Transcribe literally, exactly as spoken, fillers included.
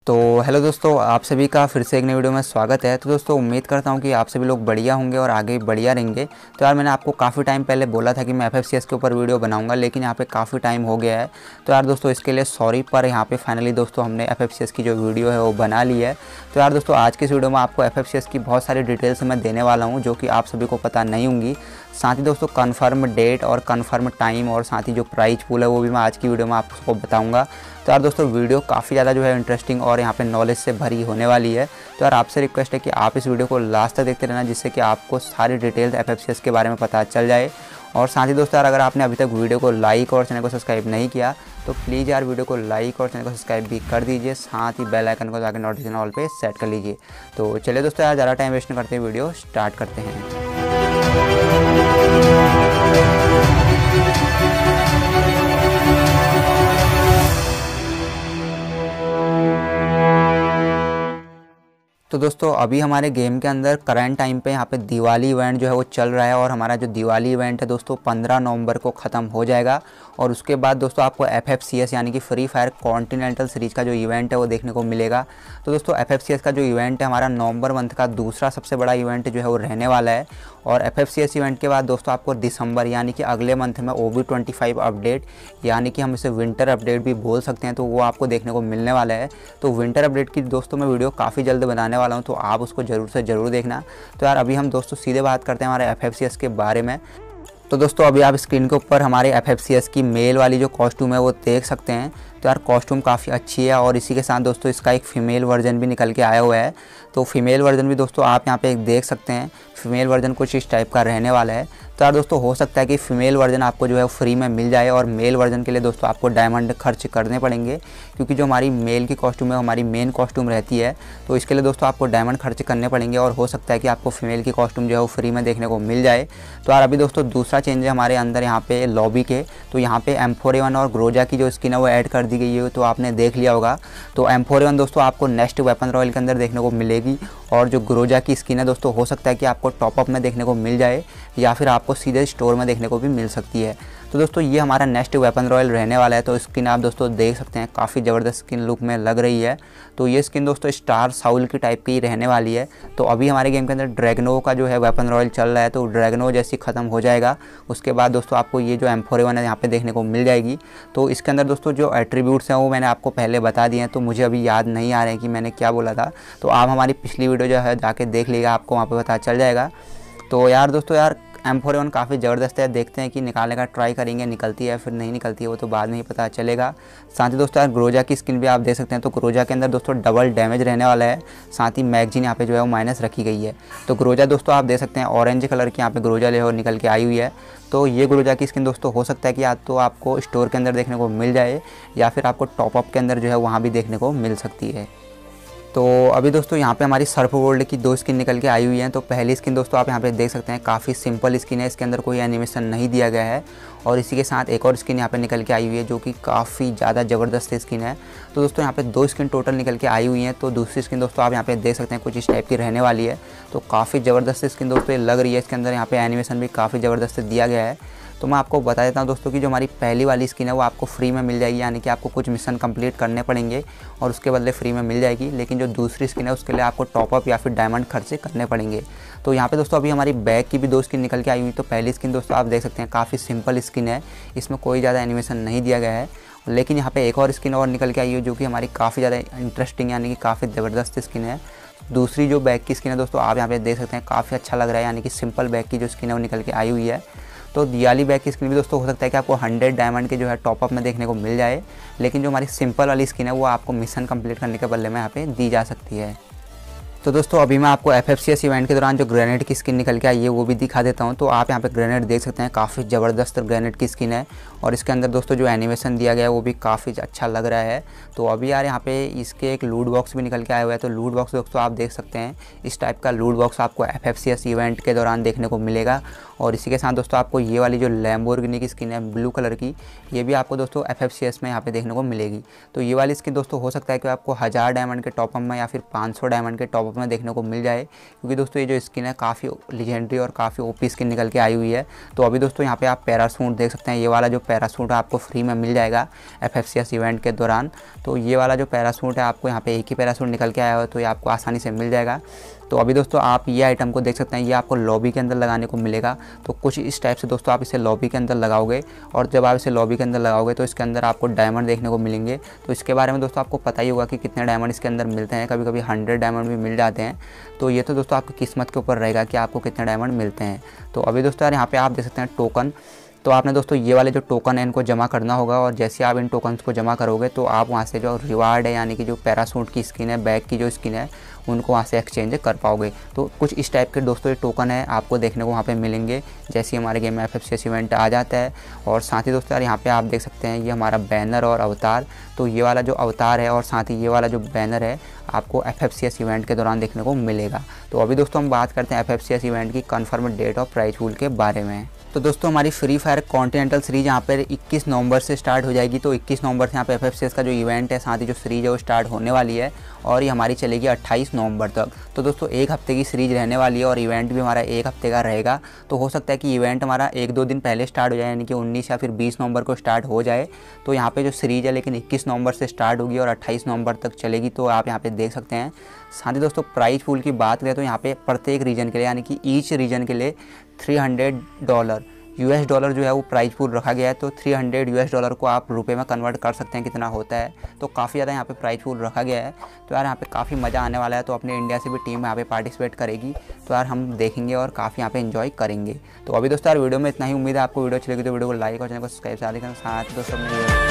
तो हेलो दोस्तों, आप सभी का फिर से एक नई वीडियो में स्वागत है। तो दोस्तों उम्मीद करता हूं कि आप सभी लोग बढ़िया होंगे और आगे बढ़िया रहेंगे। तो यार मैंने आपको काफ़ी टाइम पहले बोला था कि मैं एफ एफ सी एस के ऊपर वीडियो बनाऊंगा, लेकिन यहाँ पे काफ़ी टाइम हो गया है। तो यार दोस्तों इसके लिए सॉरी, पर यहाँ पे फाइनली दोस्तों हमने एफ एफ सी एस की जो वीडियो है वो बना ली है। तो यार दोस्तों आज की इस वीडियो में आपको एफ एफ सी एस की बहुत सारी डिटेल्स मैं देने वाला हूँ जो कि आप सभी को पता नहीं होंगी। साथ ही दोस्तों कन्फर्म डेट और कन्फर्म टाइम और साथ ही जो प्राइज पूल है वो भी मैं आज की वीडियो में आपको बताऊँगा। तो यार दोस्तों वीडियो काफ़ी ज़्यादा जो है इंटरेस्टिंग और यहाँ पे नॉलेज से भरी होने वाली है। तो यार आपसे रिक्वेस्ट है कि आप इस वीडियो को लास्ट तक देखते रहना, जिससे कि आपको सारी details F F C S के बारे में पता चल जाए। और साथ ही दोस्तों यार अगर आपने अभी तक वीडियो को लाइक और चैनल को सब्सक्राइब नहीं किया तो प्लीज़ यार वीडियो को लाइक और चैनल को सब्सक्राइब भी कर दीजिए, साथ ही बेल आइकन को जाकर नोटिफिकेशन ऑल पे सेट कर लीजिए। तो चलिए दोस्तों यार ज़्यादा टाइम वेस्ट नहीं करते, वीडियो स्टार्ट करते हैं। तो दोस्तों अभी हमारे गेम के अंदर करंट टाइम पे यहाँ पे दिवाली इवेंट जो है वो चल रहा है, और हमारा जो दिवाली इवेंट है दोस्तों पंद्रह नवंबर को ख़त्म हो जाएगा। और उसके बाद दोस्तों आपको एफ एफ सी एस यानी कि फ्री फायर कॉन्टिनेंटल सीरीज़ का जो इवेंट है वो देखने को मिलेगा। तो दोस्तों एफ एफ सी एस का जो इवेंट है हमारा नवंबर मंथ का दूसरा सबसे बड़ा इवेंट जो है वो रहने वाला है। और F F C S event के बाद दोस्तों आपको दिसंबर यानी कि अगले मंथ में O V twenty five update, यानी कि हम इसे विंटर अपडेट भी बोल सकते हैं, तो वो आपको देखने को मिलने वाला है। तो विंटर अपडेट की दोस्तों मैं वीडियो काफ़ी जल्द बनाने वाला हूँ, तो आप उसको ज़रूर से ज़रूर देखना। तो यार अभी हम दोस्तों सीधे बात करते हैं हमारे एफ एफ सी एस के बारे में। तो दोस्तों अभी आप स्क्रीन के ऊपर हमारे एफ एफ सी एस की मेल वाली जो कॉस्ट्यूम है वो देख सकते हैं। तो यार कॉस्ट्यूम काफ़ी अच्छी है, और इसी के साथ दोस्तों इसका एक फ़ीमेल वर्जन भी निकल के आया हुआ है। तो फीमेल वर्जन भी दोस्तों आप यहाँ पे एक देख सकते हैं, फीमेल वर्जन कुछ इस टाइप का रहने वाला है। तो यार दोस्तों हो सकता है कि फ़ीमेल वर्जन आपको जो है फ्री में मिल जाए, और मेल वर्जन के लिए दोस्तों आपको डायमंड खर्च करने पड़ेंगे, क्योंकि जो हमारी मेल की कॉस्ट्यूम है हमारी मेन कॉस्ट्यूम रहती है। तो इसके लिए दोस्तों आपको डायमंड खर्च करने पड़ेंगे, और हो सकता है कि आपको फीमेल की कॉस्ट्यूम जो है वो फ्री में देखने को मिल जाए। तो यार अभी दोस्तों दूसरा चेंज है हमारे अंदर यहाँ पे लॉबी के। तो यहाँ पे एम फोर ए वन और ग्रोजा की जो स्किन है वो ऐड कर दी गई है, तो आपने देख लिया होगा। तो एम फोर ए वन दोस्तों आपको नेक्स्ट वेपन रॉयल के अंदर देखने को मिलेगी, और जो ग्रोजा की स्किन है दोस्तों हो सकता है कि आपको टॉपअप में देखने को मिल जाए, या फिर आपको सीधे स्टोर में देखने को भी मिल सकती है। तो दोस्तों ये हमारा नेक्स्ट वेपन रॉयल रहने वाला है। तो स्किन आप दोस्तों देख सकते हैं, काफ़ी ज़बरदस्त स्किन लुक में लग रही है। तो ये स्किन दोस्तों स्टार साउल की टाइप की रहने वाली है। तो अभी हमारे गेम के अंदर ड्रैगनो का जो है वेपन रॉयल चल रहा है, तो ड्रैगनो जैसे ख़त्म हो जाएगा उसके बाद दोस्तों आपको ये जो एम फोर ए वन है यहाँ पे देखने को मिल जाएगी। तो इसके अंदर दोस्तों जो एट्रीब्यूट्स हैं वो मैंने आपको पहले बता दिए हैं, तो मुझे अभी याद नहीं आ रहे हैं कि मैंने क्या बोला था। तो आप हमारी पिछली वीडियो जो है जाके देख लीजिएगा, आपको वहाँ पर पता चल जाएगा। तो यार दोस्तों यार एम फोर ए वन काफ़ी ज़बरदस्त है, देखते हैं कि निकालने का ट्राई करेंगे, निकलती है फिर नहीं निकलती है वो तो बाद में ही पता चलेगा। साथ ही दोस्तों यार ग्रोजा की स्किन भी आप देख सकते हैं। तो ग्रोजा के अंदर दोस्तों डबल डैमेज रहने वाला है, साथ ही मैगजीन यहाँ पे जो है वो माइनस रखी गई है। तो ग्रोजा दोस्तों आप देख सकते हैं ऑरेंज कलर की यहाँ पे ग्रोजा जो है निकल के आई हुई है। तो ये ग्रोजा की स्किन दोस्तों हो सकता है कि या तो आपको स्टोर के अंदर देखने को मिल जाए, या फिर आपको टॉपअप के अंदर जो है वहाँ भी देखने को मिल सकती है। तो अभी दोस्तों यहाँ पे हमारी सर्फ गोल्ड की दो स्किन निकल के आई हुई हैं। तो पहली स्किन दोस्तों आप यहाँ पे देख सकते हैं, काफ़ी सिंपल स्किन है, इसके अंदर कोई एनिमेशन नहीं दिया गया है। और इसी के साथ एक और स्किन यहाँ पे निकल के आई हुई है जो कि काफ़ी ज़्यादा ज़बरदस्त स्किन है। तो दोस्तों यहाँ पे दो स्किन टोटल निकल के आई हुई हैं। तो दूसरी स्किन दोस्तों आप यहाँ पे देख सकते हैं कुछ इस टाइप की रहने वाली है। तो काफ़ी ज़बरदस्त स्किन दोस्तों ये लग रही है, इसके अंदर यहाँ पे एनिमेशन भी काफ़ी ज़बरदस्त दिया गया है। तो मैं आपको बता देता हूँ दोस्तों कि जो हमारी पहली वाली स्किन है वो आपको फ्री में मिल जाएगी, यानी कि आपको कुछ मिशन कंप्लीट करने पड़ेंगे और उसके बदले फ्री में मिल जाएगी। लेकिन जो दूसरी स्किन है उसके लिए आपको टॉपअप या फिर डायमंड खर्चे करने पड़ेंगे। तो यहाँ पे दोस्तों अभी हमारी बैग की भी दो स्किन निकल के आई हुई। तो पहली स्किन दोस्तों आप देख सकते हैं काफ़ी सिंपल स्किन है, इसमें कोई ज़्यादा एनिमेशन नहीं दिया गया है। लेकिन यहाँ पर एक और स्किन और निकल के आई है जो कि हमारी काफ़ी ज़्यादा इंटरेस्टिंग यानी कि काफ़ी ज़बरदस्त स्किन है। दूसरी जो बैग की स्किन है दोस्तों आप यहाँ पे देख सकते हैं, काफ़ी अच्छा लग रहा है, यानी कि सिंपल बैग की जो स्किन है वो निकल के आई हुई है। तो दिवाली बैग की स्किन भी दोस्तों हो सकता है कि आपको हंड्रेड डायमंड के जो है टॉपअप में देखने को मिल जाए, लेकिन जो हमारी सिंपल वाली स्किन है वो आपको मिशन कंप्लीट करने के बदले में यहाँ पे दी जा सकती है। तो दोस्तों अभी मैं आपको F F C S event के दौरान जो ग्रेनेड की स्किन निकल के आई है वो भी दिखा देता हूँ। तो आप यहाँ पे ग्रेनेड देख सकते हैं, काफ़ी ज़बरदस्त ग्रेनेड की स्किन है, और इसके अंदर दोस्तों जो एनिमेशन दिया गया है वो भी काफ़ी अच्छा लग रहा है। तो अभी यार यहाँ पे इसके एक लूट बॉक्स भी निकल के आया हुआ है। तो लूट बॉक्स दोस्तों आप देख सकते हैं, इस टाइप का लूट बॉक्स आपको F F C S event के दौरान देखने को मिलेगा। और इसी के साथ दोस्तों आपको ये वाली जो लैम्बोर्गिनी की स्किन है ब्लू कलर की, ये भी आपको दोस्तों एफ एफ सी एस में यहाँ पे देखने को मिलेगी। तो ये वाली स्किन दोस्तों हो सकता है कि आपको हज़ार डायमंड के टॉपअप में या फिर पाँच सौ डायमंड के टॉपअप शॉप में देखने को मिल जाए, क्योंकि दोस्तों ये जो स्किन है काफ़ी लीजेंडरी और काफ़ी ओपी स्किन निकल के आई हुई है। तो अभी दोस्तों यहाँ पे आप पैरासूट देख सकते हैं, ये वाला जो पैरासूट है आपको फ्री में मिल जाएगा F F C S event के दौरान। तो ये वाला जो पैरासूट है आपको यहाँ पे एक ही पैरासूट निकल के आया हो, तो ये आपको आसानी से मिल जाएगा। तो अभी दोस्तों आप ये आइटम को देख सकते हैं, ये आपको लॉबी के अंदर लगाने को मिलेगा। तो कुछ इस टाइप से दोस्तों आप इसे लॉबी के अंदर लगाओगे, और जब आप इसे लॉबी के अंदर लगाओगे तो इसके अंदर आपको डायमंड देखने को मिलेंगे। तो इसके बारे में दोस्तों आपको पता ही होगा कि कितने डायमंड इसके अंदर मिलते हैं, कभी कभी हंड्रेड डायमंड भी मिल जाते हैं। तो ये तो दोस्तों आपकी किस्मत के ऊपर रहेगा कि आपको कितने डायमंड मिलते हैं। तो अभी दोस्तों यार यहाँ पे आप देख सकते हैं टोकन। तो आपने दोस्तों ये वाले जो टोकन है इनको जमा करना होगा, और जैसे आप इन टोकन्स को जमा करोगे तो आप वहाँ से जो रिवार्ड है यानी कि जो पैरासूट की स्किन है, बैग की जो स्किन है, उनको वहाँ से एक्सचेंज कर पाओगे। तो कुछ इस टाइप के दोस्तों ये टोकन है आपको देखने को वहाँ पे मिलेंगे जैसे हमारे गेम में F F C S event आ जाता है। और साथ ही दोस्तों यार यहाँ पे आप देख सकते हैं ये हमारा बैनर और अवतार। तो ये वाला जो अवतार है और साथ ही ये वाला जो बैनर है आपको F F C S event के दौरान देखने को मिलेगा। तो अभी दोस्तों हम बात करते हैं F F C S event की कन्फर्म डेट और प्राइस पूल के बारे में। तो दोस्तों हमारी फ्री फायर कॉन्टिनेंटल सीरीज यहाँ पर इक्कीस नवंबर से स्टार्ट हो जाएगी। तो इक्कीस नवंबर से यहाँ पे एफ एफ सी एस का जो इवेंट है, साथ ही जो सीरीज है वो स्टार्ट होने वाली है, और ये हमारी चलेगी अट्ठाईस नवंबर तक। तो दोस्तों एक हफ्ते की सीरीज रहने वाली है, और इवेंट भी हमारा एक हफ्ते का रहेगा। तो हो सकता है कि इवेंट हमारा एक दो दिन पहले स्टार्ट हो जाए, यानी कि उन्नीस या फिर बीस नवंबर को स्टार्ट हो जाए। तो यहाँ पे जो सीरीज है लेकिन इक्कीस नवंबर से स्टार्ट होगी और अट्ठाईस नवंबर तक चलेगी। तो आप यहाँ पे देख सकते हैं। साथ ही दोस्तों प्राइस पूल की बात करें तो यहाँ पे प्रत्येक रीजन के लिए यानी कि ईच रीजन के लिए three hundred dollar US dollar जो है वो प्राइस पूल रखा गया है। तो तीन सौ यूएस डॉलर को आप रुपए में कन्वर्ट कर सकते हैं कितना होता है। तो काफ़ी ज़्यादा यहाँ पे प्राइस पूल रखा गया है। तो यार यहाँ पे काफ़ी मज़ा आने वाला है। तो अपने इंडिया से भी टीम यहाँ पे पार्टिसिपेट करेगी, तो यार हम देखेंगे और काफ़ी यहाँ पे एंजॉय करेंगे। तो अभी दोस्तों यार वीडियो में इतना ही। उम्मीद है आपको वीडियो अच्छी लगी तो वीडियो को लाइक और चैनल को सब्सक्राइब करना। साथ दोस्तों